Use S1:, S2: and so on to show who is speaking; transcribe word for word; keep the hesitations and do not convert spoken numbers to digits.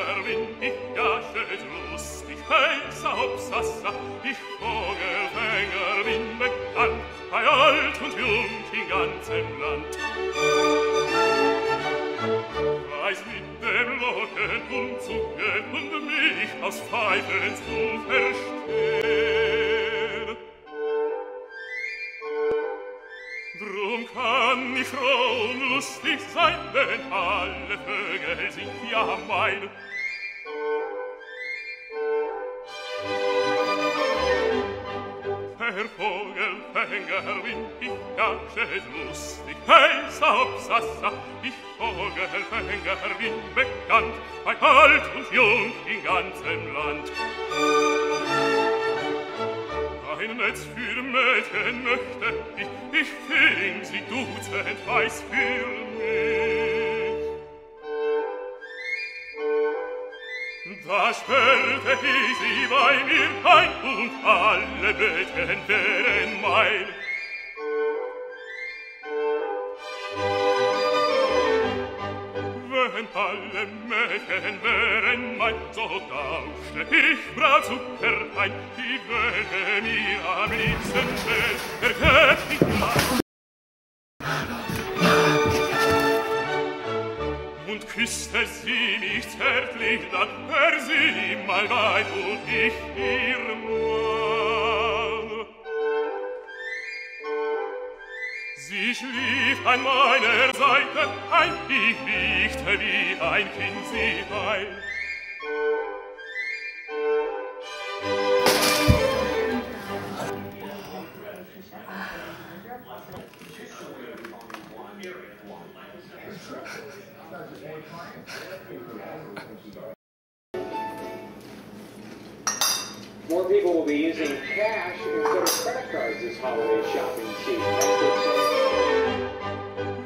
S1: Fänger bin ich, ja, schön lustig, heißer Hopsassa, ich Vogelfänger bin bekannt, bei alt und jung in ganzem Land. Weiß mit dem Locken umzugehen und mich aus Pfeifen zu verstehen. Drum kann ich froh und lustig sein, denn alle Vögel sind ja mein. Der Vogelfänger bin ich, ja, schön lustig, heißer Hopsassa, ich Vogelfänger bin bekannt, bei alt und jung in ganzem Land. Ein Netz für Mädchen möchte ich, ich fing sie dutzend weiß für mich. Da stellte ich sie bei mir ein und alle Mädchen wären mein. Wenn alle Mädchen wären mein, so tauschte ich Bratzucker ein, die wäre mir am liebsten wär, der König lang. Und küsste sie mich zärtlich, dann wär sie mein Weib und ich ihr Mann. Sie schlief an meiner Seite ein, ich wiegte wie ein Kind sie ein.
S2: More people will be using cash instead of credit cards this holiday shopping season.